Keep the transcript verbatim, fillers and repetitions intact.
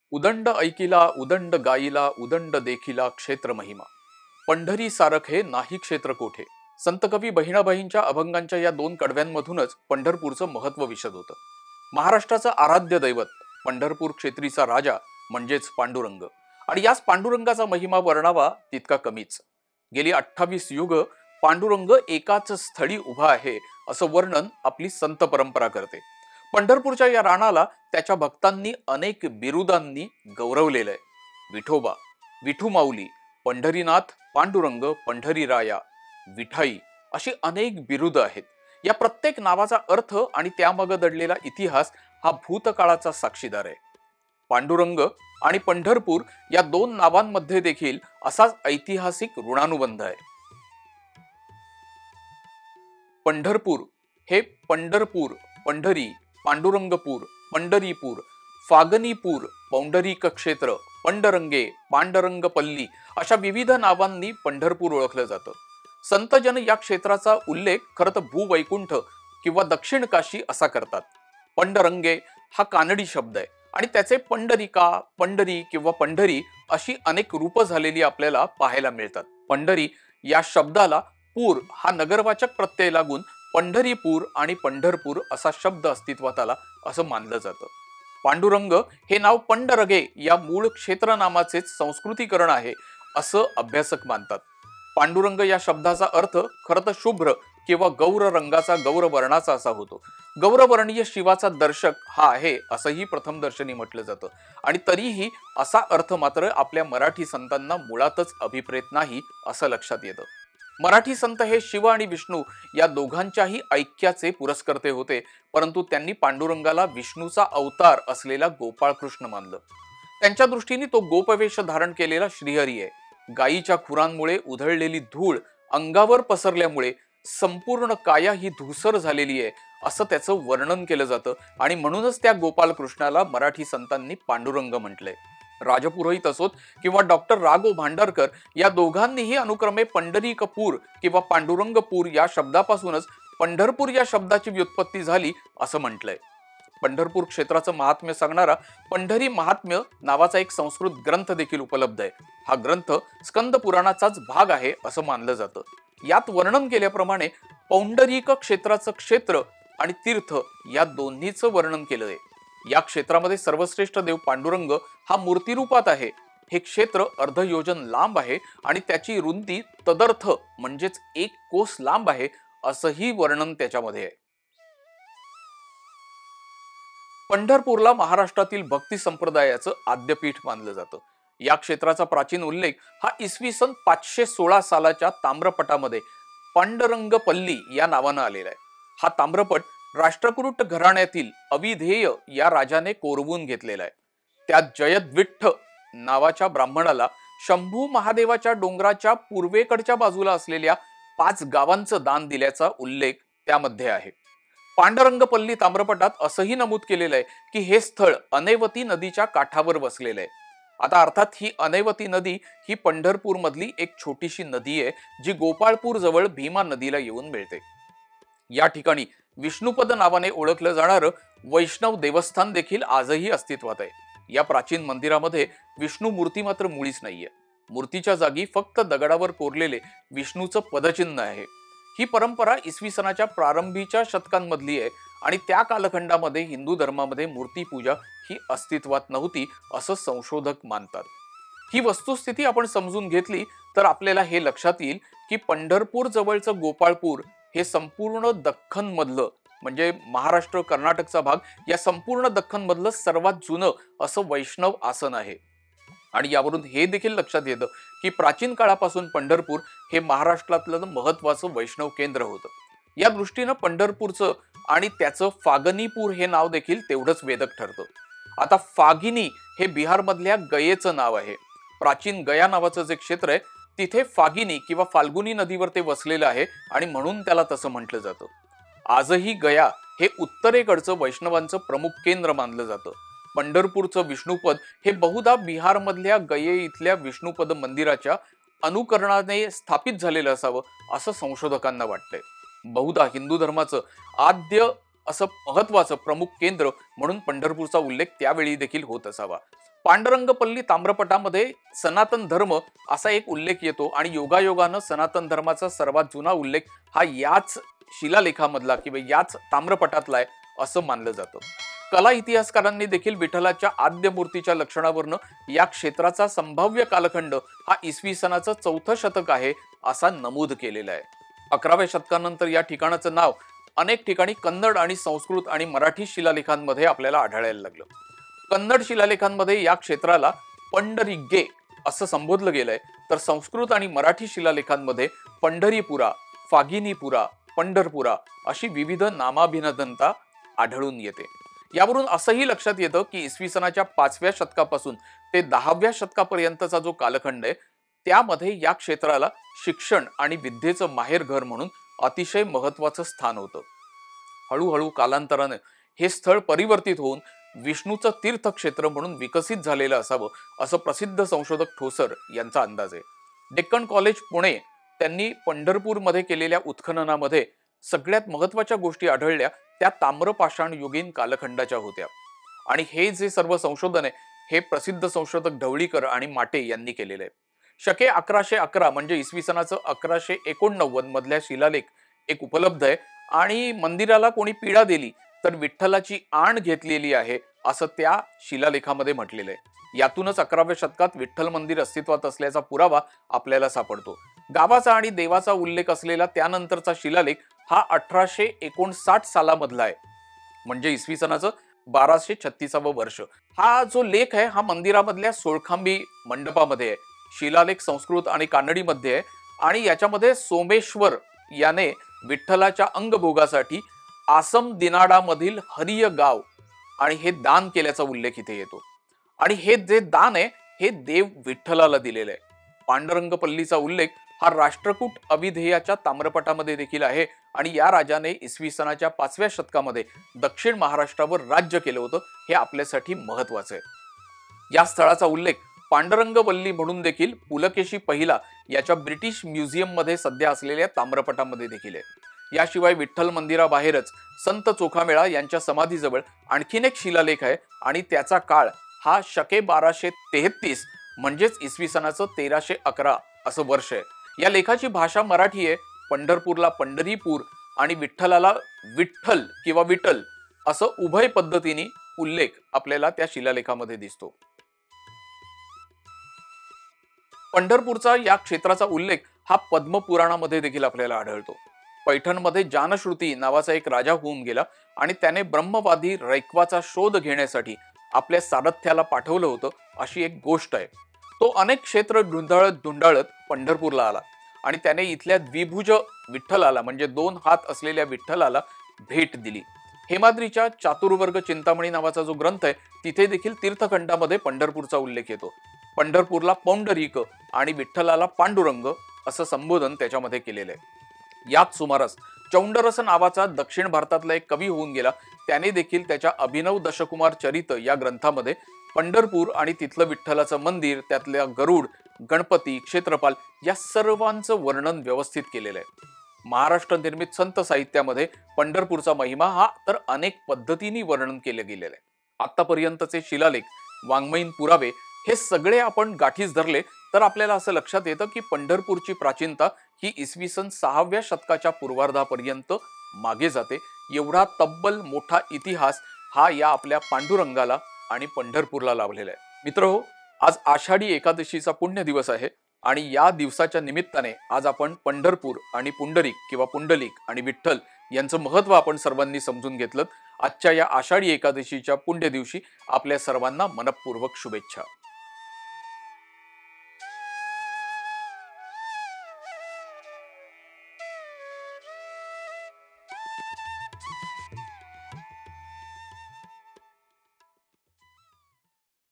उदंड ऐकिला उदंड गाईला उदंड देखिला क्षेत्र महिमा पंढरी सारखे नाही क्षेत्र कोठे. संत कवी बहिणाबाईंच्या अभंगांच्या या दोन कडव्यांमधूनच पंढरपूरचं महत्व विशद होतं. महाराष्ट्राचं आराध्य दैवत पंढरपूर क्षेत्रीचा राजा म्हणजेच पांडुरंग, आणि याच पांडुरंगाचा महिमा वर्णावा तितका कमीच. गेली अठ्ठावीस युग पांडुरंग एकाच स्थळी उभा आहे असं वर्णन आपली संत परंपरा करते. पंढरपूरच्या या राणाला त्याच्या भक्तांनी अनेक बिरुदांनी गौरवलेलं आहे. विठोबा, विठू माऊली, पंढरीनाथ, पांडुरंग, पंढरीराया, विठाई अशी अनेक बिरुद आहेत. या प्रत्येक नावाचा अर्थ आणि त्यामागे दडलेला इतिहास हा भूतकाळाचा साक्षीदार आहे. पांडुरंग आणि पंढरपूर या दोन नावांमध्ये देखील असाच ऐतिहासिक ऋणानुबंध आहे. पंढरपूर हे पंढरपूर, पंढरी, पांडुरंगपूर, पंढरीपूर, फागनीपूर, पौंडरीक क्षेत्र, पंडरंगे, पांडरंगपल्ली अशा विविध नावांनी पंढरपूर ओळखलं जातं. संतजन या क्षेत्राचा उल्लेख खरं तर भूवैकुंठ किंवा दक्षिण काशी असा करतात. पंडरंगे हा कानडी शब्द आहे आणि त्याचे पंढरिका, पंढरी किंवा पंढरी अशी अनेक रूप झालेली आपल्याला पाहायला मिळतात. पंढरी या शब्दाला पूर हा नगरवाचक प्रत्यय लागून पंढरीपूर आणि पंढरपूर असा शब्द अस्तित्वात आला असं मानलं जातं. पांडुरंग हे नाव पंडरगे या मूळ क्षेत्र नामाचेच संस्कृतीकरण आहे असं अभ्यासक मानतात. पांडुरंग या शब्दाचा अर्थ खरं तर शुभ्र किंवा गौर रंगाचा, गौरवर्णाचा असा होतो. गौरवर्णीय शिवाचा दर्शक हा आहे असंही प्रथमदर्शनी म्हटलं जातं, आणि तरीही असा अर्थ मात्र आपल्या मराठी संतांना मुळातच अभिप्रेत नाही असं लक्षात येतं. मराठी संत हे शिव आणि विष्णू या दोघांच्याही ऐक्याचे पुरस्कर्ते होते, परंतु त्यांनी पांडुरंगाला विष्णूचा अवतार असलेला गोपाळकृष्ण मानलं. त्यांच्या दृष्टीने तो गोपवेश धारण केलेला श्रीहरी आहे. गायीच्या खुरांमुळे उधळलेली धूळ अंगावर पसरल्यामुळे संपूर्ण काया ही धूसर झालेली आहे असं त्याचं वर्णन केलं जातं, आणि म्हणूनच त्या गोपालकृष्णाला मराठी संतांनी पांडुरंग म्हटलंय. राजपुरोहित असोत किंवा डॉक्टर राघव भांडारकर या दोघांनीही अनुक्रमे पंढरीकपूर किंवा पांडुरंगपूर या शब्दापासूनच पंढरपूर या शब्दाची व्युत्पत्ती झाली असं म्हटलंय. पंढरपूर क्षेत्राचं महात्म्य सांगणारा पंढरी महात्म्य नावाचा एक संस्कृत ग्रंथ देखील उपलब्ध आहे. हा ग्रंथ स्कंद पुराणाचाच भाग आहे असं मानलं जातं. यात वर्णन केल्याप्रमाणे पौंडरीक क्षेत्राचं क्षेत्र आणि तीर्थ या दोन्हीचं वर्णन केलंय. या क्षेत्रामध्ये सर्वश्रेष्ठ देव पांडुरंग हा मूर्तिरूपात आहे. हे क्षेत्र अर्धयोजन लांब आहे आणि त्याची रुंदी तदर्थ म्हणजेच एक कोस लांब आहे असंही वर्णन त्याच्यामध्ये आहे. पंढरपूरला महाराष्ट्रातील भक्ती संप्रदायाचं आद्यपीठ मानलं जातं. या क्षेत्राचा प्राचीन उल्लेख हा इसवी सन पाचशे सोळा सालाच्या ताम्रपटामध्ये पांडरंगपल्ली या नावानं आलेला आहे. हा ताम्रपट राष्ट्रकुरूट घराण्यातील अविधेय या राजाने कोरवून घेतलेला आहे. त्यात जयद्विठ्ठ नावाच्या ब्राह्मणाला शंभू महादेवाच्या डोंगराच्या पूर्वेकडच्या बाजूला असलेल्या पाच गावांचं दान दिल्याचा उल्लेख त्यामध्ये आहे. पांडरंगपल्ली ताम्रपटात असंही नमूद केलेलं आहे की हे स्थळ अनैवती नदीच्या काठावर वसलेलं आहे. आता अर्थात ही अनैवती नदी ही पंढरपूर मधली एक छोटीशी नदी आहे जी गोपाळपूर जवळ भीमा नदीला येऊन मिळते. या ठिकाणी विष्णुपद नावाने ओळखलं जाणारं वैष्णव देवस्थान देखील आजही अस्तित्वात आहे. या प्राचीन मंदिरामध्ये विष्णू मूर्ती मात्र मुळीच नाहीये. मूर्तीच्या जागी फक्त दगडावर कोरलेले विष्णूचं पदचिन्ह आहे. ही परंपरा इसवी सनाच्या प्रारंभीच्या शतकांमधली आहे आणि त्या कालखंडामध्ये हिंदू धर्मामध्ये मूर्तीपूजा ही अस्तित्वात नव्हती असं संशोधक मानतात. ही वस्तुस्थिती आपण समजून घेतली तर आपल्याला हे लक्षात येईल की पंढरपूर जवळचं गोपाळपूर हे संपूर्ण दख्खन मधलं म्हणजे महाराष्ट्र कर्नाटकचा भाग या संपूर्ण दख्खन मधलं सर्वात जुनं असं वैष्णव आसन आहे. आणि यावरून हे देखील लक्षात येतं की प्राचीन काळापासून पंढरपूर हे महाराष्ट्रातलं महत्वाचं वैष्णव केंद्र होतं. या दृष्टीनं पंढरपूरचं आणि त्याचं फागनीपूर हे नाव देखील तेवढंच वेदक ठरतं. आता फागिनी हे बिहार मधल्या गयेचं नाव आहे. प्राचीन गया नावाचं जे क्षेत्र आहे तिथे फागिनी किंवा फाल्गुनी नदीवर ते वसलेलं आहे आणि म्हणून त्याला तसं म्हटलं जातं. आजही गया हे उत्तरेकडचं वैष्णवांचं प्रमुख केंद्र मानलं जातं. पंढरपूरचं विष्णुपद हे बहुधा बिहार मधल्या गये इथल्या विष्णुपद मंदिराच्या अनुकरणाने स्थापित झालेलं असावं असं संशोधकांना वाटतंय. बहुधा हिंदू धर्माचं आद्य असं महत्वाचं प्रमुख केंद्र म्हणून पंढरपूरचा उल्लेख त्यावेळी देखील होत असावा. पांडुरंगपल्ली ताम्रपटामध्ये सनातन धर्म असा एक उल्लेख येतो आणि योगायोगानं सनातन धर्माचा सर्वात जुना उल्लेख हा याच शिलालेखामधला किंवा याच ताम्रपटातला आहे असं मानलं जातं. कला इतिहासकारांनी देखील विठ्ठलाच्या आद्य मूर्तीच्या लक्षणावरनं या क्षेत्राचा संभाव्य कालखंड हा इसवी सनाचं चौथं शतक आहे असा नमूद केलेला आहे. अकराव्या शतकानंतर या ठिकाणाचं नाव अनेक ठिकाणी कन्नड आणि संस्कृत आणि मराठी शिलालेखांमध्ये आपल्याला आढळायला लागलं. कन्नड शिलालेखांमध्ये या क्षेत्राला पंढरीगे असं संबोधलं गेलंय, तर संस्कृत आणि मराठी शिलालेखांमध्ये पंढरीपुरा, फागिनीपुरा, पंढरपुरा अशी विविध नामाभिनंदनता आढळून येते. यावरून असंही लक्षात येतं की इसवी सनाच्या पाचव्या शतकापासून ते दहाव्या शतकापर्यंतचा जो कालखंड आहे त्यामध्ये या क्षेत्राला शिक्षण आणि विद्येचं माहेरघर म्हणून अतिशय महत्वाचं स्थान होतं. हळूहळू कालांतराने हे स्थळ परिवर्तित होऊन विष्णूचं तीर्थक्षेत्र म्हणून विकसित झालेलं असावं असं प्रसिद्ध संशोधक ठोसर यांचा अंदाज आहे. डेक्कन कॉलेज पुणे त्यांनी पंढरपूरमध्ये केलेल्या उत्खननामध्ये सगळ्यात महत्वाच्या गोष्टी आढळल्या त्या ताम्रपाषाण युगीन कालखंडाच्या होत्या. आणि हे जे सर्व संशोधन आहे हे प्रसिद्ध संशोधक ढवळीकर आणि माटे यांनी केलेलं आहे. शके अकराशे अकरा म्हणजे इसवी सनाचं अकराशे एकोणनव्वद मधल्या शिलालेख एक उपलब्ध आहे आणि मंदिराला कोणी पीडा दिली तर विठ्ठलाची आण घेतलेली आहे असं त्या शिलालेखामध्ये म्हटलेलं आहे. यातूनच अकराव्या शतकात विठ्ठल मंदिर अस्तित्वात असल्याचा पुरावा आपल्याला सापडतो. गावाचा आणि देवाचा उल्लेख असलेला त्यानंतरचा शिलालेख हा अठराशे एकोणसाठ सालामधला आहे, म्हणजे इसवी सनाचं बाराशे छत्तीसावं वर्ष. हा जो लेख आहे हा मंदिरामधल्या सोळखांबी मंडपामध्ये आहे. शिलालेख संस्कृत आणि कानडीमध्ये आहे आणि याच्यामध्ये सोमेश्वर याने विठ्ठलाच्या अंगभोगासाठी आसम दिनाडामधील हरिय गाव आणि हे दान केल्याचा उल्लेख इथे येतो. आणि हे जे दान आहे हे देव विठ्ठलाला दिलेलं आहे. पांडुरंगपल्लीचा उल्लेख हा राष्ट्रकूट अभिधेयाच्या ताम्रपटामध्ये देखील आहे आणि या राजाने इसवी सनाच्या पाचव्या शतकामध्ये दक्षिण महाराष्ट्रावर राज्य केलं होतं हे आपल्यासाठी महत्वाचं आहे. या स्थळाचा उल्लेख पांडुरंगवल्ली म्हणून देखील पुलकेशी पहिला याच्या ब्रिटिश म्युझियम मध्ये सध्या असलेल्या ताम्रपटामध्ये देखील आहे. याशिवाय विठ्ठल मंदिराबाहेरच संत चोखामेळा यांच्या समाधीजवळ आणखीन एक शिलालेख आहे आणि त्याचा काळ हा शके बाराशे तेहतीस म्हणजेच इसवी सनाचं तेराशे अकरा असं वर्ष आहे. या लेखाची भाषा मराठी आहे. पंढरपूरला पंढरीपूर आणि विठ्ठलाला विठ्ठल किंवा विठ्ठल असं उभय पद्धतीने उल्लेख आपल्याला त्या शिलालेखामध्ये दिसतो. पंढरपूरचा या क्षेत्राचा उल्लेख हा पद्मपुराणामध्ये देखील आपल्याला आढळतो. पैठणमध्ये जानश्रुती नावाचा एक राजा होऊन गेला आणि त्याने ब्रह्मवादी रैक्वाचा शोध घेण्यासाठी आपल्या सारथ्याला पाठवलं होतं अशी एक गोष्ट आहे. तो अनेक क्षेत्र धुंडाळत धुंडाळत पंढरपूरला आला आणि त्याने इथल्या द्विभुज विठ्ठलाला म्हणजे दोन हात असलेल्या विठ्ठलाला भेट दिली. हेमाद्रीच्या चातुर्वर्ग चिंतामणी नावाचा जो ग्रंथ आहे तिथे देखील तीर्थखंडामध्ये पंढरपूरचा उल्लेख येतो. पंढरपूरला पौंडरीक आणि विठ्ठलाला पांडुरंग असं संबोधन त्याच्यामध्ये केलेलं आहे. याच सुमारास चौंडरस नावाचा दक्षिण भारतातला एक कवी होऊन गेला. त्याने देखील त्याच्या अभिनव दशकुमार चरित या ग्रंथामध्ये पंढरपूर आणि तिथलं विठ्ठलाचं मंदिर, त्यातल्या गरुड, गणपती, क्षेत्रपाल या सर्वांचं वर्णन व्यवस्थित केलेलं आहे. महाराष्ट्र निर्मित संत साहित्यामध्ये पंढरपूरचा महिमा हा तर अनेक पद्धतीने वर्णन केले गेलेलं आहे. आतापर्यंतचे शिलालेख, वाङ्मयीन पुरावे हे सगळे आपण गाठीस धरले तर आपल्याला असं लक्षात येतं की पंढरपूरची प्राचीनता ही इसवी सन सहाव्या शतकाच्या पूर्वार्धापर्यंत मागे जाते. एवढा तब्बल मोठा इतिहास हा या आपल्या पांडुरंगाला आणि पंढरपूरला लाभलेला आहे. मित्रहो, आज आषाढी एकादशीचा पुण्य दिवस आहे आणि या दिवसाच्या निमित्ताने आज आपण पंढरपूर आणि पुंडरीक किंवा पुंडलिक आणि विठ्ठल यांचं महत्त्व आपण सर्वांनी समजून घेतलं. आजच्या या आषाढी एकादशीच्या पुण्य दिवशी आपल्या सर्वांना मनपूर्वक शुभेच्छा.